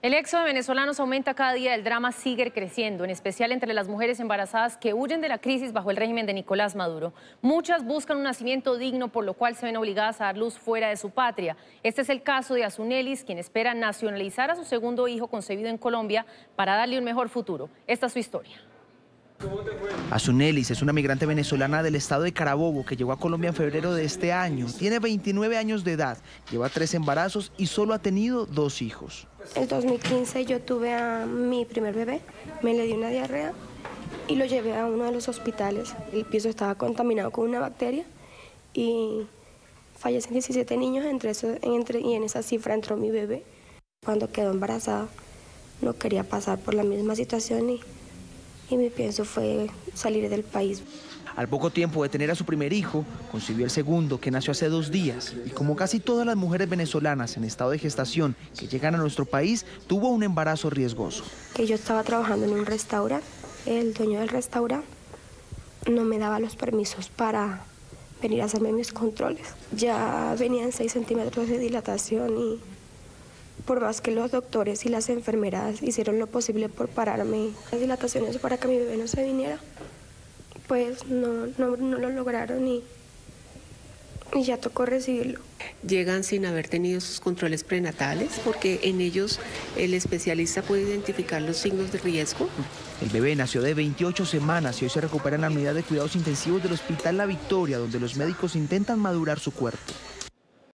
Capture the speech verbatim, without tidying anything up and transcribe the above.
El éxodo de venezolanos aumenta cada día, el drama sigue creciendo, en especial entre las mujeres embarazadas que huyen de la crisis bajo el régimen de Nicolás Maduro. Muchas buscan un nacimiento digno, por lo cual se ven obligadas a dar luz fuera de su patria. Este es el caso de Azunelis, quien espera nacionalizar a su segundo hijo concebido en Colombia para darle un mejor futuro. Esta es su historia. Azunelis es una migrante venezolana del estado de Carabobo que llegó a Colombia en febrero de este año. Tiene veintinueve años de edad, lleva tres embarazos y solo ha tenido dos hijos. En dos mil quince yo tuve a mi primer bebé, me le dio una diarrea y lo llevé a uno de los hospitales. El piso estaba contaminado con una bacteria y fallecen diecisiete niños, entre eso, entre, y en esa cifra entró mi bebé. Cuando quedó embarazada no quería pasar por la misma situación y Y mi pienso fue salir del país. Al poco tiempo de tener a su primer hijo, concibió el segundo, que nació hace dos días. Y como casi todas las mujeres venezolanas en estado de gestación que llegan a nuestro país, tuvo un embarazo riesgoso. Que yo estaba trabajando en un restaurante, el dueño del restaurante no me daba los permisos para venir a hacerme mis controles. Ya venían seis centímetros de dilatación y por más que los doctores y las enfermeras hicieron lo posible por pararme las dilataciones para que mi bebé no se viniera, pues no, no, no lo lograron y, y ya tocó recibirlo. Llegan sin haber tenido sus controles prenatales porque en ellos el especialista puede identificar los signos de riesgo. El bebé nació de veintiocho semanas y hoy se recupera en la unidad de cuidados intensivos del Hospital La Victoria, donde los médicos intentan madurar su cuerpo.